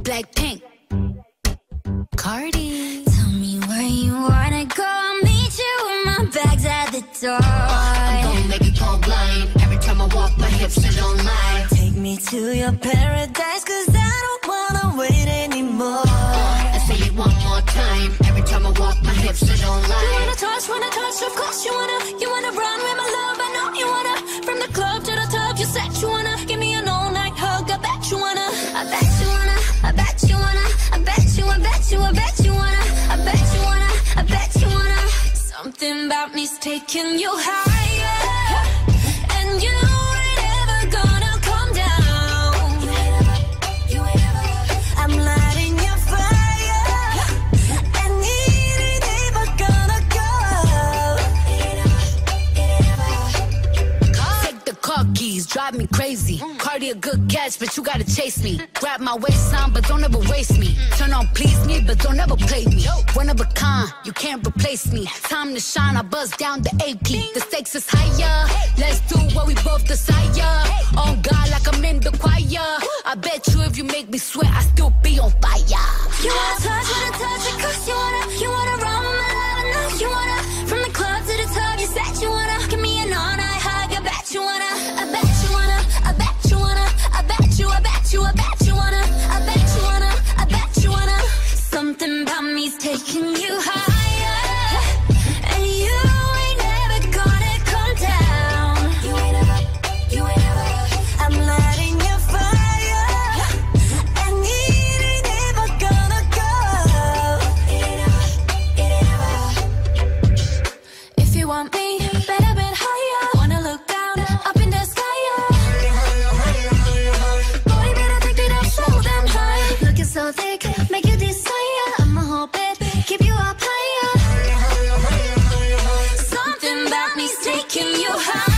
Blackpink. Cardi. Tell me where you wanna go, I'll meet you with my bags at the door. I'm gonna make it go blind. Every time I walk, my hips are don't lie. Take me to your paradise, cause I don't wanna wait anymore. I say it one more time. Every time I walk, my hips are don't lie. You wanna touch, of course you wanna run with my love, I know you wanna. From the club to the tub, you said you wanna give me an all-night hug, I bet you wanna. I bet you wanna, I bet you wanna, I bet you, I bet you, I bet you wanna. I bet you wanna, I bet you wanna. Something about me's taking you higher, and you ain't ever gonna come down. You ain't ever. I'm lighting your fire, and it ain't ever gonna go. Take the car keys, drive me crazy. Cardi a good catch, but you gotta chase me. Grab my waistline, but don't ever waste me. Turn on please me, but don't ever play me. One of a kind, you can't replace me. Time to shine, I buzz down the AP. The stakes is higher, let's do what we both desire. On God like I'm in the choir. I bet you if you make me sweat, I still be on fire. You wanna touch it, cause you wanna run with my love, I know you wanna. From the club to the tub, you said you wanna give me an all-night hug, I bet you wanna. I bet you wanna, I bet you wanna, I bet you, I bet you, I bet you wanna. I bet you wanna, I bet you wanna. Something about me's taking you higher, and you ain't never gonna come down. You ain't ever, you ain't ever. I'm lighting your fire, and it ain't ever gonna go. It ain't ever, it ain't ever. If you want me, better bet higher. Wanna look down, up in the sky, boy, better take it up, show them high. Looking so thick, make you desire. I'ma hold it, keep you up higher. Something about me's taking you high.